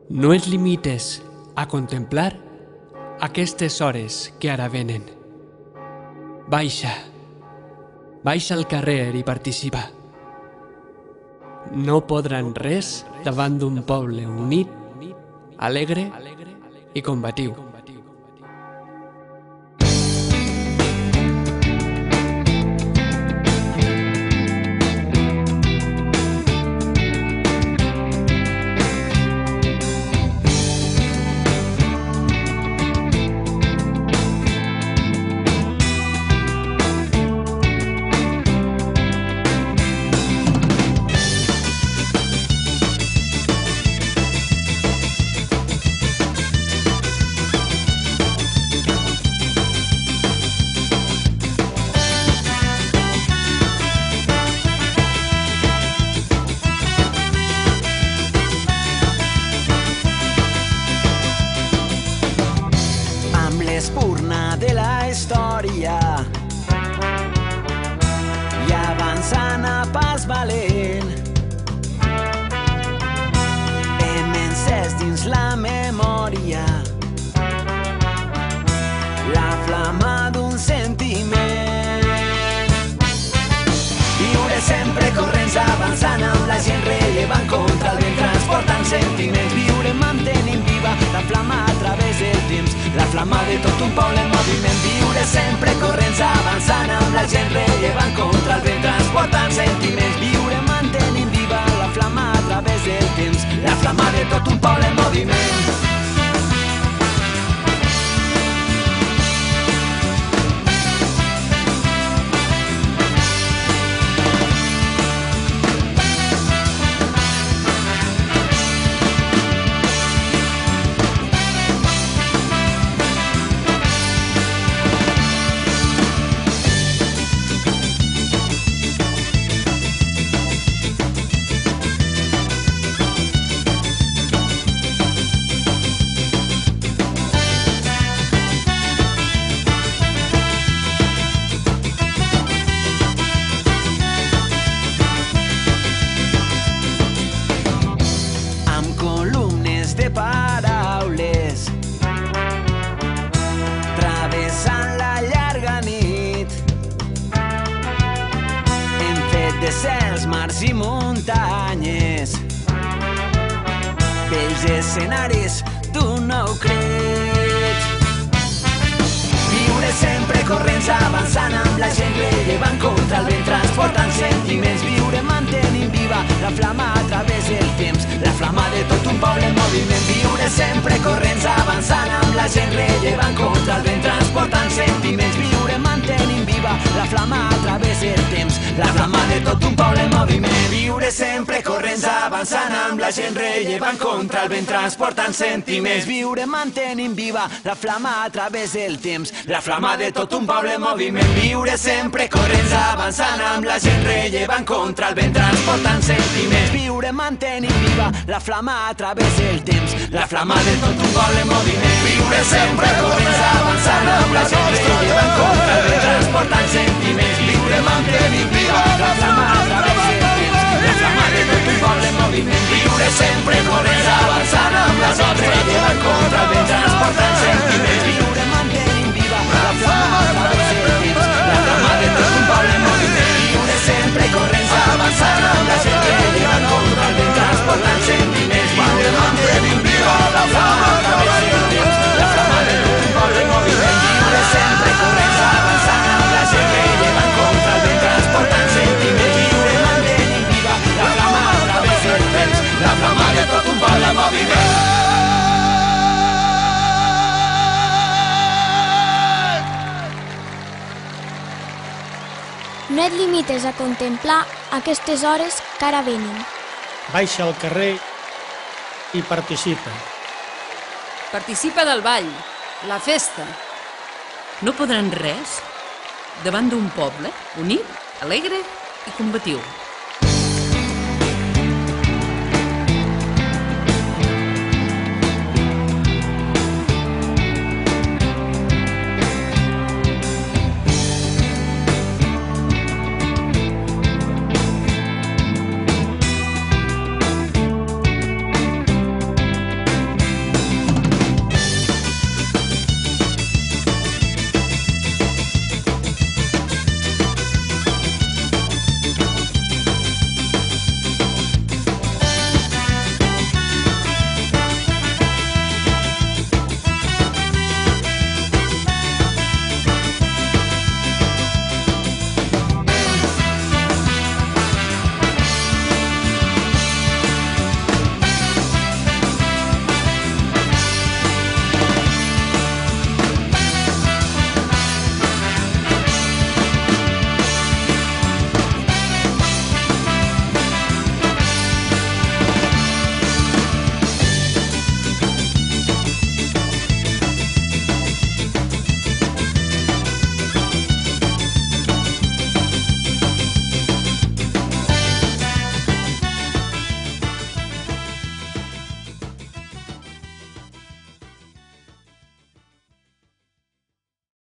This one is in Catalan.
No et limites a contemplar aquestes hores que ara venen. Baixa al carrer i participa. No podran res davant d'un poble unit, alegre i combatiu. L'espurna de la història i avançant a pas valent hem encès dins la memòria la flama d'un sentiment. Viure sempre corrents avançant amb la gent rellevant contra el vent transportant sentiments. Viure mantenint viva la flama a través del temps, la flama de tot un poble en moviment. Viure sempre corrents avançant amb la gent rellevant contra el vent transportant sentiments. Viure mantenint viva la flama a través del temps, la flama de tot un poble en moviment. Paraules travessant la llarga nit hem fet deserts, mars i muntanyes bells escenaris d'un nou crit. Viure sempre corrents avançant amb la gent rellevant contra el vent transportant sentiments. Viure mantenint viva la flama a través del temps, la flama de tot un poble en moviment. Viure sempre corrents avançant amb la gent rellevant contra el vent transportant sentiments. Viure mantenint viva la flama a través del temps, la flama de tot un poble en moviment. Viure sempre corrents avançant amb la gent rellevant contra el vent transportant sentiments. Viure mantenint viva la flama a través del temps, la flama de tot un poble en moviment. Viure sempre corrents avançant amb la gent rellevant contra el vent transportant sentiments. Viure mantenint viva la flama a través del temps, la flama de tot un poble en moviment. Viure sempre corrents avançant amb la gent rellevant contra el vent transportant sentiments. Viure mantenint viva la flama a través del temps, la flama de tot un poble en moviment. Viure sempre corrents avançant amb la gent rellevant contra el vent transportant sentiments. Viure mantenint viva la flama a través del temps, la flama de tot un poble en moviment. Viure sempre corrents avançant amb la gent rellevant contra el vent transportant sentiments. Viure mantenint viva la flama a través del temps, la flama de tot un poble en moviment. Viure sempre corrents avançant amb la gent rellevant contra el vent transportant sentiments. Viure mantenint viva la flama a través del temps, la flama de tot un poble en moviment. No et limites a contemplar aquestes hores que ara venen. Baixa al carrer i participa. Participa del ball, la festa. No podran res davant d'un poble unit, alegre i combatiu.